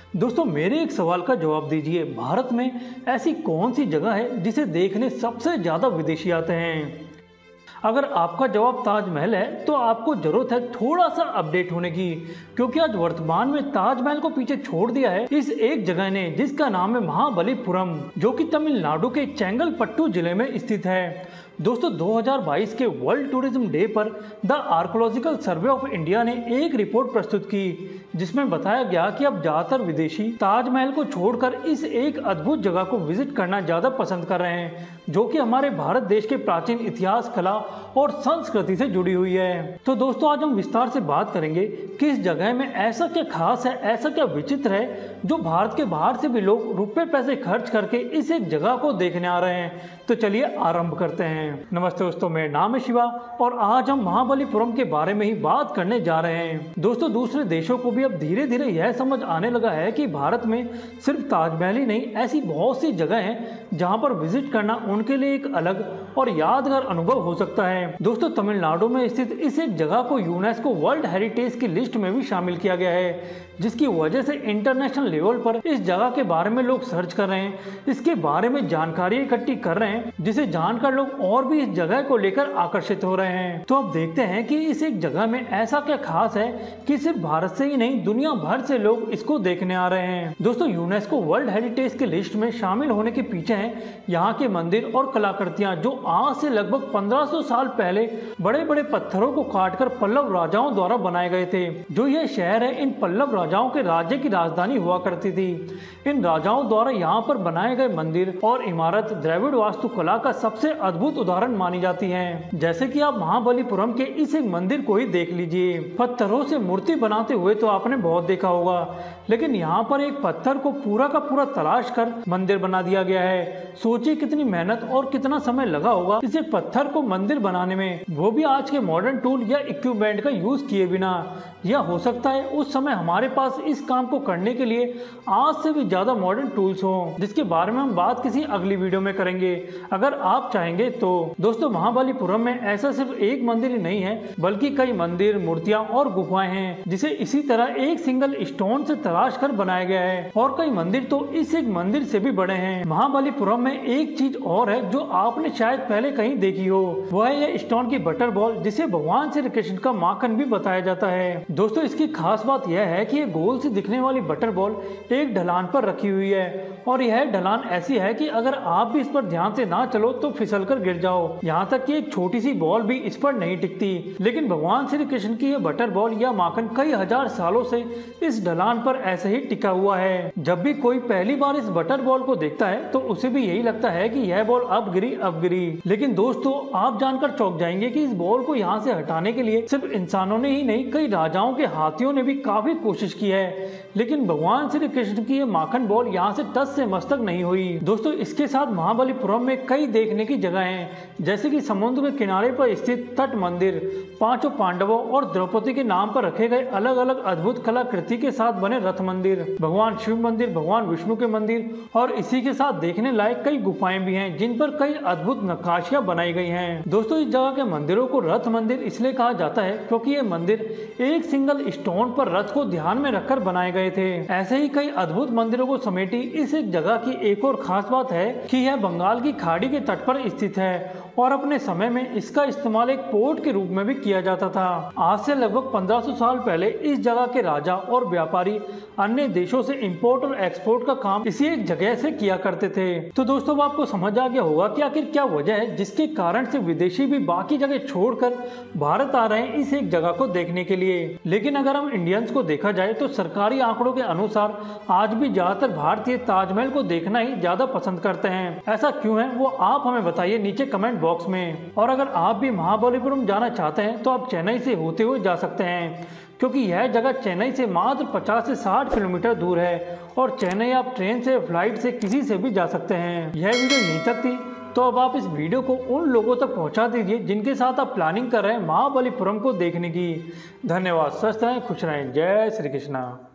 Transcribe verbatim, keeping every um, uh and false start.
दोस्तों मेरे एक सवाल का जवाब दीजिए, भारत में ऐसी कौन सी जगह है जिसे देखने सबसे ज़्यादा विदेशी आते हैं? अगर आपका जवाब ताजमहल है तो आपको ज़रूरत है थोड़ा सा अपडेट होने की, क्योंकि आज वर्तमान में ताजमहल को पीछे छोड़ दिया है इस एक जगह ने जिसका नाम है महाबलीपुरम, जो कि तमिलनाडु के चेंगलपट्टू जिले में स्थित है। दोस्तों दो हज़ार बाईस के वर्ल्ड टूरिज्म डे पर the archaeological survey of India ने एक रिपोर्ट प्रस्तुत की जिसमें बताया गया कि अब ज़्यादातर विदेशी ताजमहल को छोड़कर इस एक अद्भुत जगह को विजिट करना ज़्यादा पसंद कर रहे हैं, जो कि हमारे भारत देश के प्राचीन इतिहास, कला और संस्कृति से जुड़ी हुई है। तो दोस्तों आज हम विस्तार से बात करेंगे कि इस जगह में ऐसा क्या खास है, ऐसा क्या विचित्र है जो भारत के बाहर से भी लोग रुपए पैसे खर्च करके इस एक जगह को देखने आ रहे हैं। तो चलिए आरंभ करते हैं। नमस्ते दोस्तों, मेरा नाम है शिवा और आज हम महाबलीपुरम के बारे में ही बात करने जा रहे हैं। दोस्तों दूसरे देशों को भी अब धीरे धीरे यह समझ आने लगा है कि भारत में सिर्फ ताजमहल ही नहीं, ऐसी बहुत सी जगह हैं जहां पर विजिट करना उनके लिए एक अलग और यादगार अनुभव हो सकता है। दोस्तों तमिलनाडु में स्थित इस एक जगह को यूनेस्को वर्ल्ड हेरिटेज की लिस्ट में भी शामिल किया गया है, जिसकी वजह से इंटरनेशनल लेवल पर इस जगह के बारे में लोग सर्च कर रहे हैं, इसके बारे में जानकारी इकट्ठी कर रहे हैं, जिसे जानकर लोग और भी इस जगह को लेकर आकर्षित हो रहे हैं। तो अब देखते हैं कि इस एक जगह में ऐसा क्या खास है कि सिर्फ भारत से ही नहीं, दुनिया भर से लोग इसको देखने आ रहे हैं। दोस्तों यूनेस्को वर्ल्ड हेरिटेज की लिस्ट में शामिल होने के पीछे हैं यहाँ के मंदिर और कलाकृतियां, जो आज से लगभग पंद्रह सौ साल पहले बड़े बड़े पत्थरों को काटकर पल्लव राजाओं द्वारा बनाए गए थे। जो यह शहर है इन पल्लव राजाओं के राज्य की राजधानी हुआ करती थी। इन राजाओं द्वारा यहाँ पर बनाए गए मंदिर और इमारत द्रविड़ वास्तुकला का सबसे अद्भुत उदाहरण मानी जाती है। जैसे कि आप महाबलीपुरम के इस एक मंदिर को ही देख लीजिए। पत्थरों से मूर्ति बनाते हुए तो आपने बहुत देखा होगा, लेकिन यहाँ पर एक पत्थर को पूरा का पूरा तराश कर मंदिर बना दिया गया है। सोचिए कितनी मेहनत और कितना समय लगा होगा इस एक पत्थर को मंदिर बनाने में, वो भी आज के मॉडर्न टूल या इक्विपमेंट का यूज किए बिना। यह हो सकता है उस समय हमारे पास इस काम को करने के लिए आज से भी ज्यादा मॉडर्न टूल्स हों, जिसके बारे में हम बात किसी अगली वीडियो में करेंगे अगर आप चाहेंगे तो। दोस्तों महाबलीपुरम में ऐसा सिर्फ एक मंदिर ही नहीं है, बल्कि कई मंदिर, मूर्तियां और गुफाएं हैं जिसे इसी तरह एक सिंगल स्टोन से तराश कर बनाया गया है। और कई मंदिर तो इस एक मंदिर से भी बड़े हैं। महाबलीपुरम में एक चीज और है जो आपने शायद पहले कहीं देखी हो, वह है यह स्टोन की बटर बॉल, जिसे भगवान श्री कृष्ण का माखन भी बताया जाता है। दोस्तों इसकी खास बात यह है कि ये गोल से दिखने वाली बटर बॉल एक ढलान पर रखी हुई है, और यह ढलान ऐसी है कि अगर आप भी इस पर ध्यान से ना चलो तो फिसल कर गिर जाओ। यहाँ तक कि एक छोटी सी बॉल भी इस पर नहीं टिकती, लेकिन भगवान श्री कृष्ण की यह बटर बॉल या माखन कई हजार सालों से इस ढलान पर ऐसे ही टिका हुआ है। जब भी कोई पहली बार इस बटर बॉल को देखता है तो उसे भी यही लगता है कि यह बॉल अब गिरी अब गिरी। लेकिन दोस्तों आप जानकर चौंक जाएंगे कि इस बॉल को यहाँ से हटाने के लिए सिर्फ इंसानों ने ही नहीं, कई राजाओं के हाथियों ने भी काफी कोशिश की है, लेकिन भगवान श्री कृष्ण की यह माखन बॉल यहाँ से टस से मस्तक नहीं हुई। दोस्तों इसके साथ महाबलीपुरम में कई देखने की जगह हैं, जैसे कि समुद्र के किनारे पर स्थित तट मंदिर, पांचों पांडवों और द्रौपदी के नाम पर रखे गए अलग अलग अद्भुत कलाकृति के साथ बने रथ मंदिर, भगवान शिव मंदिर, भगवान विष्णु के मंदिर, और इसी के साथ देखने लायक कई गुफाएं भी हैं जिन पर कई अद्भुत नक्काशियां बनाई गई हैं। दोस्तों इस जगह के मंदिरों को रथ मंदिर इसलिए कहा जाता है क्योंकि ये मंदिर एक सिंगल स्टोन पर रथ को ध्यान में रखकर बनाए गए थे। ऐसे ही कई अद्भुत मंदिरों को समेटी इस एक जगह की एक और खास बात है कि यह बंगाल की खाड़ी के तट पर स्थित है, और अपने समय में इसका इस्तेमाल एक पोर्ट के रूप में भी किया जाता था। आज से लगभग पंद्रह सौ साल पहले इस जगह के राजा और व्यापारी अन्य देशों से इंपोर्ट और एक्सपोर्ट का काम इसी एक जगह से किया करते थे। तो दोस्तों अब आपको समझ आ गया होगा कि आखिर क्या वजह है जिसके कारण से विदेशी भी बाकी जगह छोड़कर भारत आ रहे हैं इस एक जगह को देखने के लिए। लेकिन अगर हम इंडियंस को देखा जाए तो सरकारी आंकड़ों के अनुसार आज भी ज्यादातर भारतीय ताजमहल को देखना ही ज्यादा पसंद करते हैं। ऐसा क्यों है वो आप हमें बताइए नीचे कमेंट बॉक्स में। और अगर आप भी महाबलीपुरम जाना चाहते हैं तो आप चेन्नई से होते हुए जा सकते हैं, क्योंकि यह जगह चेन्नई से मात्र पचास से साठ किलोमीटर दूर है, और चेन्नई आप ट्रेन से, फ्लाइट से, किसी से भी जा सकते हैं। यह वीडियो यहीं तक थी, तो अब आप इस वीडियो को उन लोगों तक पहुंचा दीजिए जिनके साथ आप प्लानिंग कर रहे हैं महाबलीपुरम को देखने की। धन्यवाद। स्वस्थ रहें, खुश रहें। जय श्री कृष्णा।